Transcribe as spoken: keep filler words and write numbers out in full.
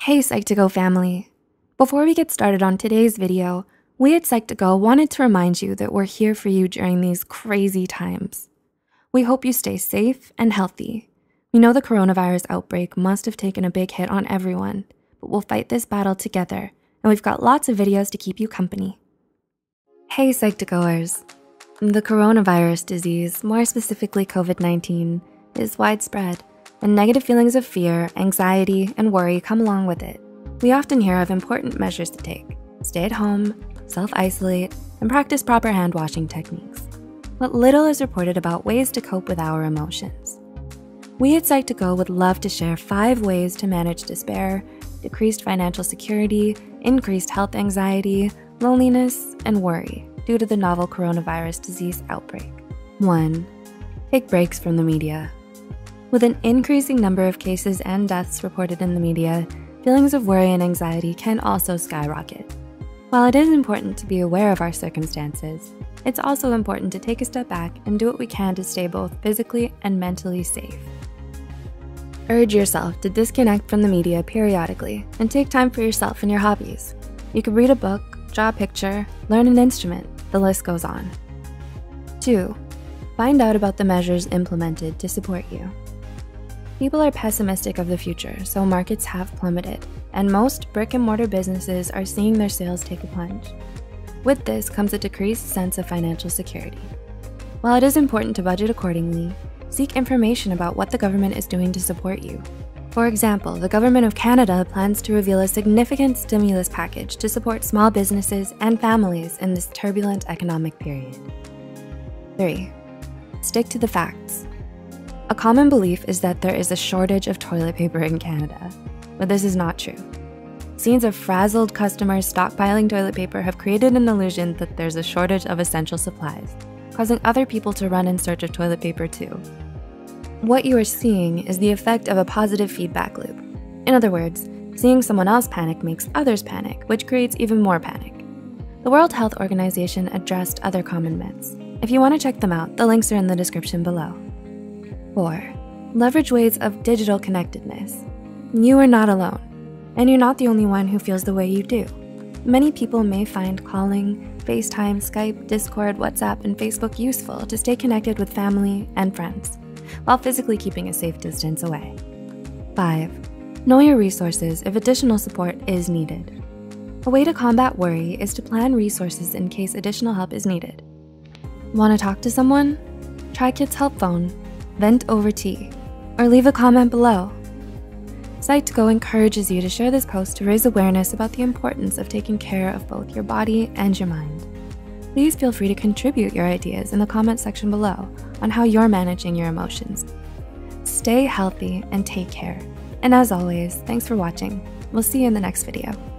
Hey Psych2Go family. Before we get started on today's video, we at Psych2Go wanted to remind you that we're here for you during these crazy times. We hope you stay safe and healthy. We know the coronavirus outbreak must have taken a big hit on everyone, but we'll fight this battle together, and we've got lots of videos to keep you company. Hey Psych2Goers. The coronavirus disease, more specifically COVID nineteen, is widespread, and negative feelings of fear, anxiety, and worry come along with it. We often hear of important measures to take: stay at home, self-isolate, and practice proper hand washing techniques. But little is reported about ways to cope with our emotions. We at Psych2Go would love to share five ways to manage despair, decreased financial security, increased health anxiety, loneliness, and worry due to the novel coronavirus disease outbreak. One, take breaks from the media. With an increasing number of cases and deaths reported in the media, feelings of worry and anxiety can also skyrocket. While it is important to be aware of our circumstances, it's also important to take a step back and do what we can to stay both physically and mentally safe. Urge yourself to disconnect from the media periodically and take time for yourself and your hobbies. You could read a book, draw a picture, learn an instrument, the list goes on. Two, find out about the measures implemented to support you. People are pessimistic of the future, so markets have plummeted, and most brick and mortar businesses are seeing their sales take a plunge. With this comes a decreased sense of financial security. While it is important to budget accordingly, seek information about what the government is doing to support you. For example, the Government of Canada plans to reveal a significant stimulus package to support small businesses and families in this turbulent economic period. Three, stick to the facts. A common belief is that there is a shortage of toilet paper in Canada, but this is not true. Scenes of frazzled customers stockpiling toilet paper have created an illusion that there's a shortage of essential supplies, causing other people to run in search of toilet paper too. What you are seeing is the effect of a positive feedback loop. In other words, seeing someone else panic makes others panic, which creates even more panic. The World Health Organization addressed other common myths. If you want to check them out, the links are in the description below. Four, leverage ways of digital connectedness. You are not alone, and you're not the only one who feels the way you do. Many people may find calling, FaceTime, Skype, Discord, WhatsApp, and Facebook useful to stay connected with family and friends, while physically keeping a safe distance away. Five, know your resources if additional support is needed. A way to combat worry is to plan resources in case additional help is needed. Want to talk to someone? Try Kids Help Phone, vent over tea, or leave a comment below. Psych2Go encourages you to share this post to raise awareness about the importance of taking care of both your body and your mind. Please feel free to contribute your ideas in the comment section below on how you're managing your emotions. Stay healthy and take care. And as always, thanks for watching. We'll see you in the next video.